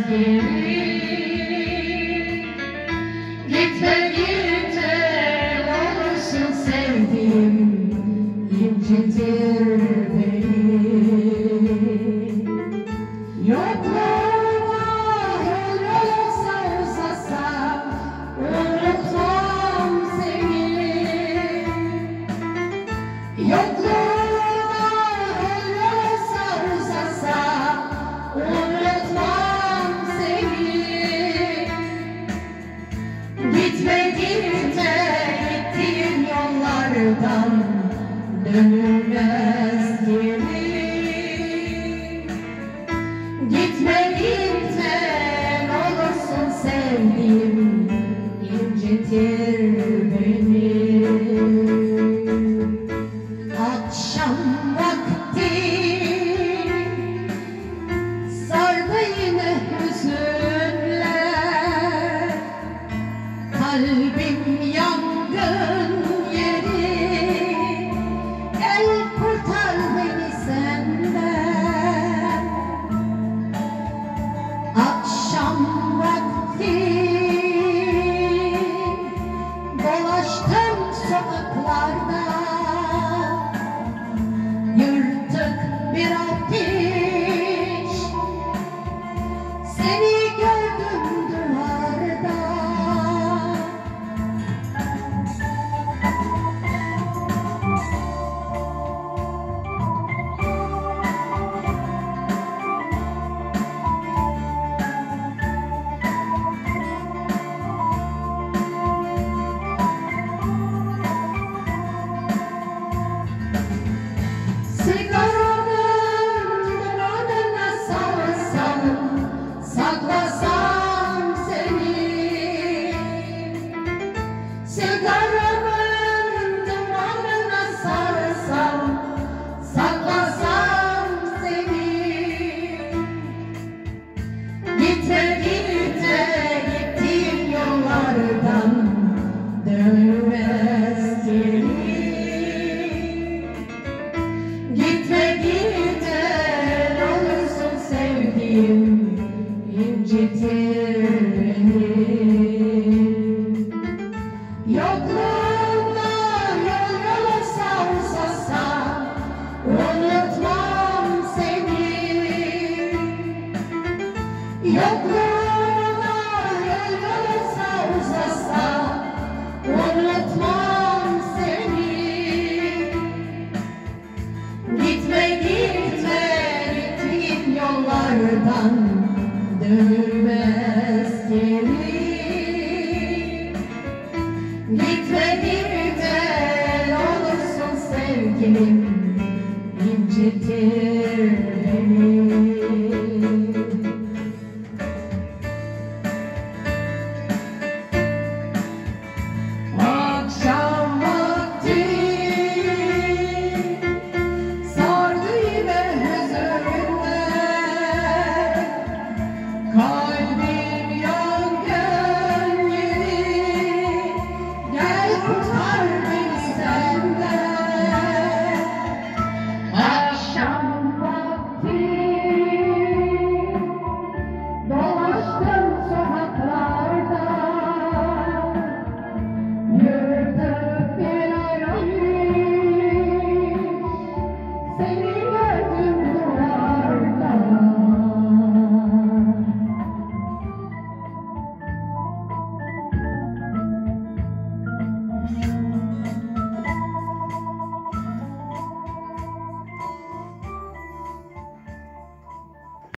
geri. Gitme gitme olursun sevdiğim, incitir beni. Yokluğuma yol olsa uzasa, unutmam seni. Yokluğuma yol olsa uzasa, unutmam seni. Gitme gitme gittiğin yollardan dönülmez geri. Gitme gitme olursun sevdiğim, incitir beni. Akşam vakti sardı yine hüzünler, kalbim yangın yeri, gel kurtar beni senden. Akşam vakti dolaştım sokaklarda, yırtık bir afiş, seni gördüm duvarda. Sigaramın dumanına sarsam, saklasam seni. Sigaramın dumanına sarsam, saklasam seni. Gitme gitme gittiğim yollardan dönmez geri. Gitme gitme olursun sevdiğim, incitir beni. Yokluğumda yol olsa uzasa, unutmam seni. Yokluğumda yol olsa uzasa, unutmam seni. Gitme gitme gittiğin yollardan dönülmez geri. Gitme gitme olursun sevgilim, incitir